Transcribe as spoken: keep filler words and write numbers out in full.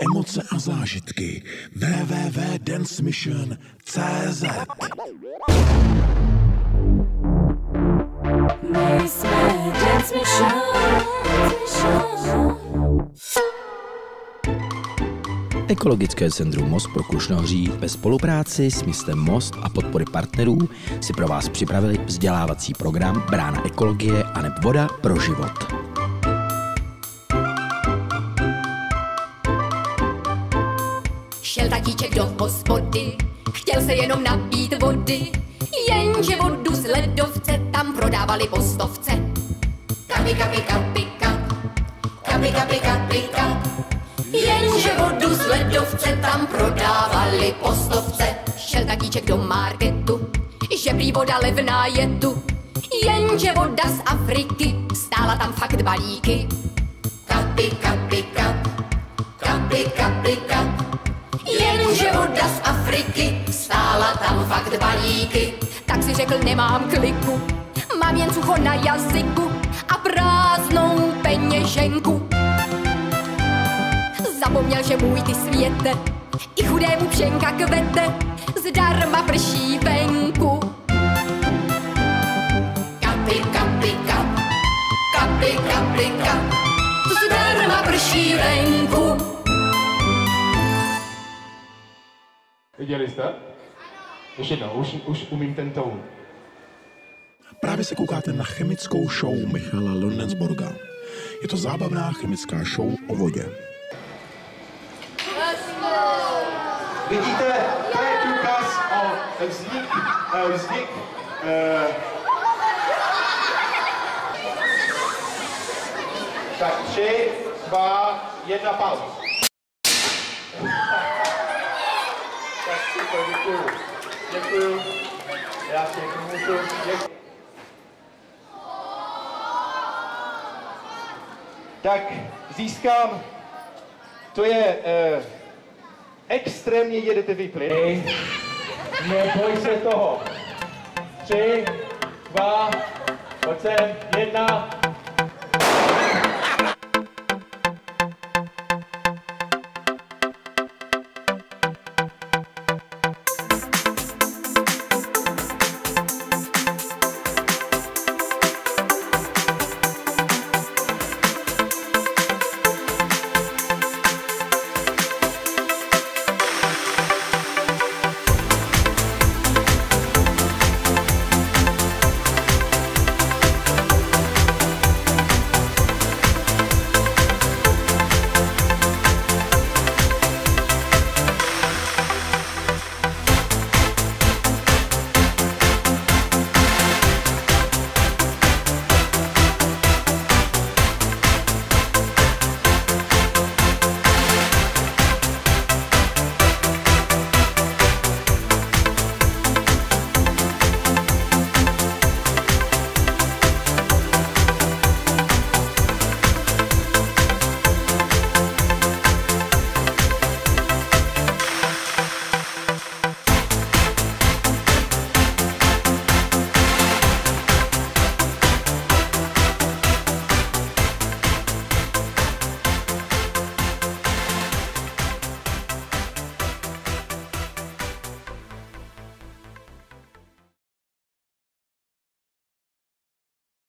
emoce a zážitky. w w w tečka dance mission tečka c z My jsme Dance Mission, Mission. Ekologické centrum Most pro Krušnohoří ve spolupráci s městem Most a podpory partnerů si pro vás připravili vzdělávací program Brána ekologie a neb voda pro život. Šel tatíček do hospody, chtěl se jenom napít vody, jenže vodu z ledovce tam prodávali po stovce. Kapi, kapi, kapi, kap, kapi, kapi, kapi, kap. Jenže vodu z ledovce tam prodávali po stovce. Šel tatíček do marketu, že prý voda levná je tu, jenže voda z Afriky stála tam fakt balíky. Kapi, kapi, kap, kapi, kapi, kap. Jenže voda z Afriky stála tam fakt balíky. Tak si řekl, nemám kliku, mám jen sucho na jazyku a prázdnou peněženku. Zapomněl, že můj ty světe i chudému pšenka kvete, zdarma prší venku. Kapi, kapi, kap, kapi, kapi, kap, zdarma prší venku. Viděli jste? Ještě jednou, už, už umím ten tón. Právě se koukáte na chemickou show Michala Londensborga. Je to zábavná chemická show o vodě. Vidíte, to je důkaz o vznik, vznik uh, tak tři, dva, jedna, pauza. Tak super, děkuju. Děkuju. Já si můžu. Děkuju. Tak získám, to je uh, extrémně jedovatý plyn. Neboj se toho. Tři, dva, pojď sem, jedna.